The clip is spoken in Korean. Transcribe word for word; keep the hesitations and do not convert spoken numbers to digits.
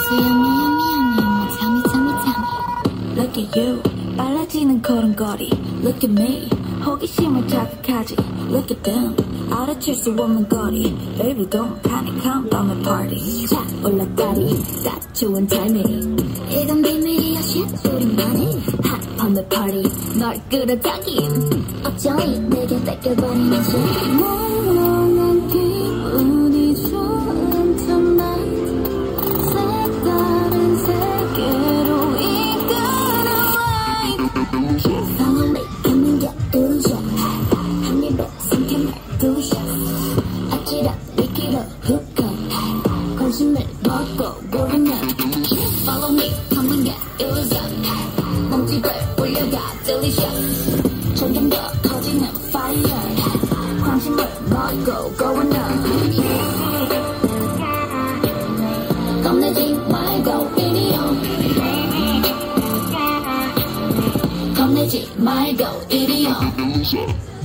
yummy yummy yummy 뭐 tummy tummy tummy. Look at you 빨라지는 걸음걸이. Look at me 호기심을 자극하지. Look at them 알아챌 수 없는 거리. Baby don't panic come down the party. 자 올라가리 딱 좋은 타이밍. 이건 비밀이야 shit 우리만의 Hot on the party. 널 끌어당김 어쩌니 내게 뺏겨버린 거지. 몽롱한 기분이 좋은 tonight. 색다른 세계로 이끌어 life. 방울이 있는 게 우리죠. 한 입에 삼켜 말두셔. 아찔한 위기로 훅고 관심을 먹고 고르면 Follow me 방문 게 illusion. 몸집을 올려가 delicious. 점점 더 커지는 fire. 관심을 먹고 going on. 겁내지 말고 이리 온. 겁내지 말고 이리 온.